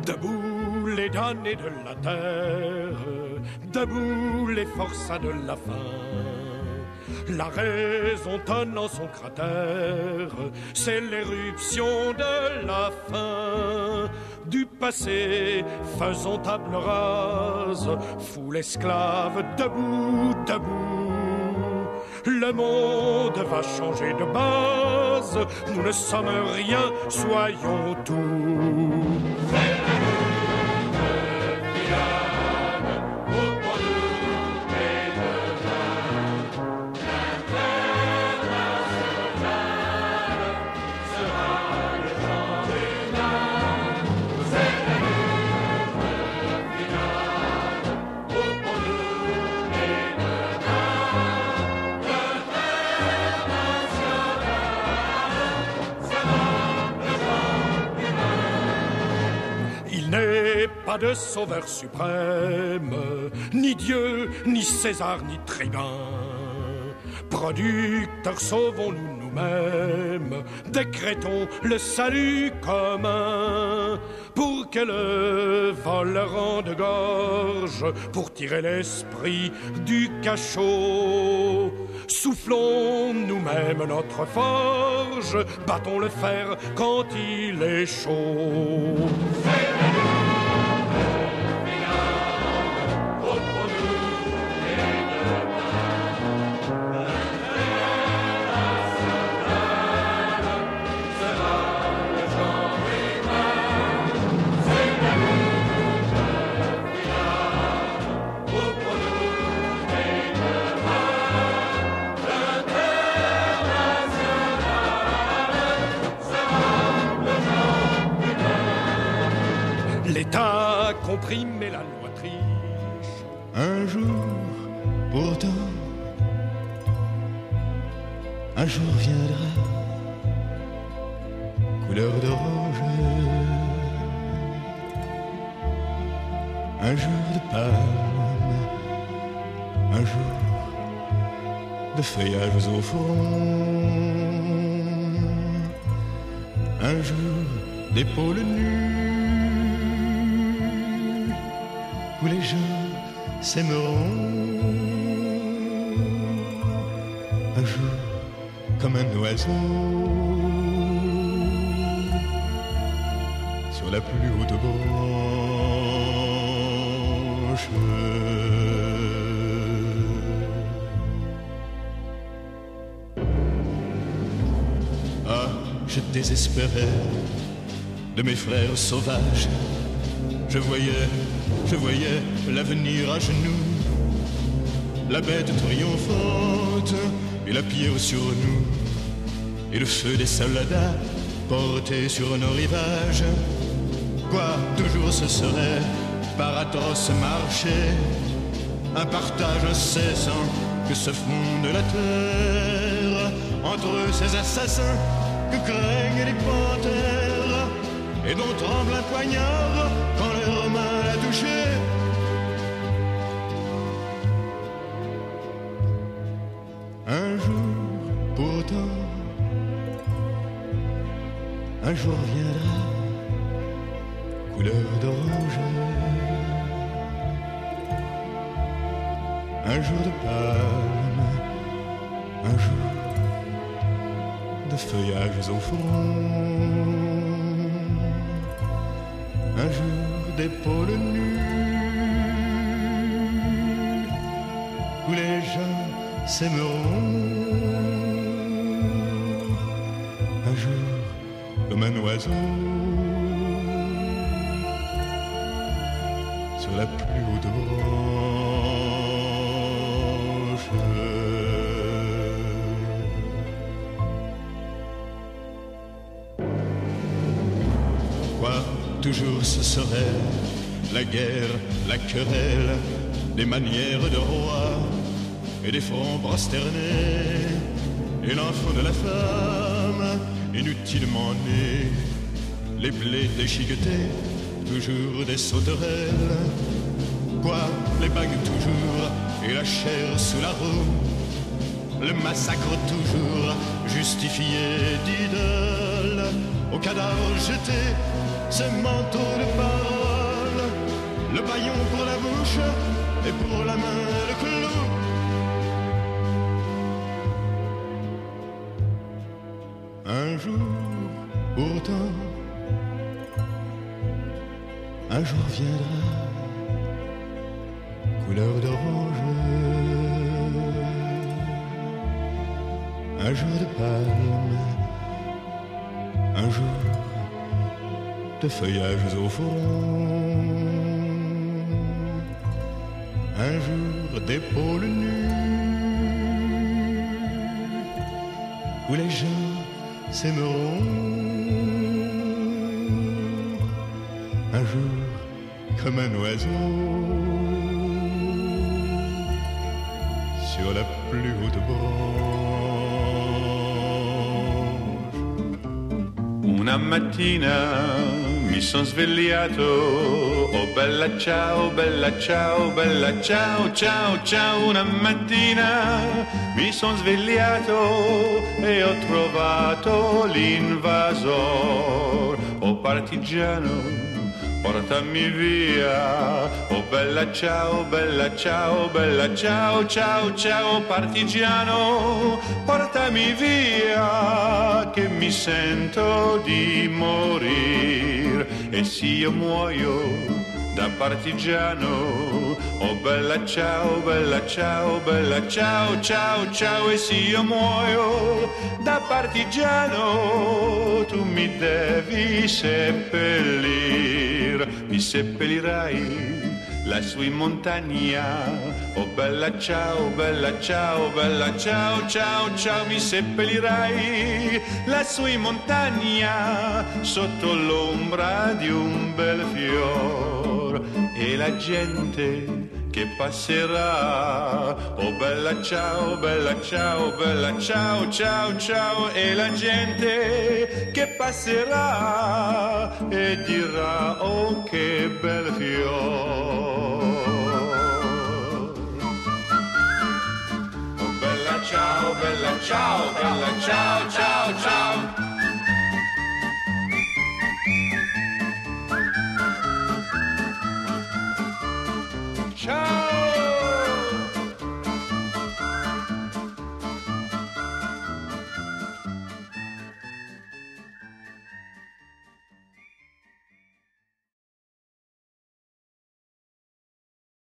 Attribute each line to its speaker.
Speaker 1: Debout les damnés de la terre, debout les forçats de la faim. La raison tonne en son cratère, c'est l'éruption de la fin. Du passé, faisons table rase, foule esclave, debout, debout. Le monde va changer de base, nous ne sommes rien, soyons tout. Pas de sauveur suprême, ni Dieu, ni César, ni tribun. Producteurs, sauvons-nous nous-mêmes, décrétons le salut commun. Pour que le vol rende gorge, pour tirer l'esprit du cachot. Soufflons nous-mêmes notre forge, battons le fer quand il est chaud. L'État comprime et la loi triche.
Speaker 2: Un jour, pourtant, un jour viendra, couleur d'orange, un jour de palme, un jour de feuillages au front, un jour d'épaules nues, où les gens s'aimeront. Un jour comme un oiseau sur la plus haute branche. Ah, je désespérais de mes frères sauvages. Je voyais l'avenir à genoux, la bête triomphante et la pierre sur nous, et le feu des soldats porté sur nos rivages. Quoi, toujours ce serait par atroce marché, un partage incessant que se fonde la terre entre ces assassins que craignent les panthères et dont tremble un poignard quand leur main l'a touché. Un jour, pourtant, un jour viendra, couleur d'orange, un jour de palme, un jour de feuillages au front, un jour d'épaules nues, où les gens s'aimeront. Un jour comme un oiseau sur la plus haute branche. Quoi, toujours ce serait la guerre, la querelle, des manières de roi et des fronts prosternés, et l'enfant de la femme inutilement né, les blés déchiquetés, toujours des sauterelles. Quoi, les bagues toujours et la chair sous la roue, le massacre toujours justifié d'idoles, au cadavre jeté, ce manteau de parole. le paillon pour la bouche et pour la main le clou. Un jour, pourtant, un jour viendra, couleur d'orange, un jour de palme, un jour de feuillages au front, un jour d'épaules nues, où les gens s'aimeront, un jour comme un oiseau sur la plus haute branche.
Speaker 3: Una mattina mi son svegliato, oh bella ciao, bella ciao, bella ciao, ciao, ciao. Una mattina mi son svegliato e ho trovato l'invasor, oh partigiano, portami via, oh bella ciao, bella ciao, bella ciao, ciao, ciao, partigiano, portami via, che mi sento di morir, e se io muoio da partigiano, oh bella ciao, bella ciao, bella ciao, ciao, ciao, e se io muoio da partigiano, tu mi devi seppellir, mi seppellirai lassù in montagna, oh bella ciao, bella ciao, bella ciao, ciao, ciao, mi seppellirai lassù in montagna, sotto l'ombra di un bel fior, e la gente che passerà, oh bella ciao, bella ciao, bella ciao, ciao, ciao, e la gente che passerà e dirà, oh che bel fior. Oh bella ciao, bella ciao, bella ciao, ciao, ciao.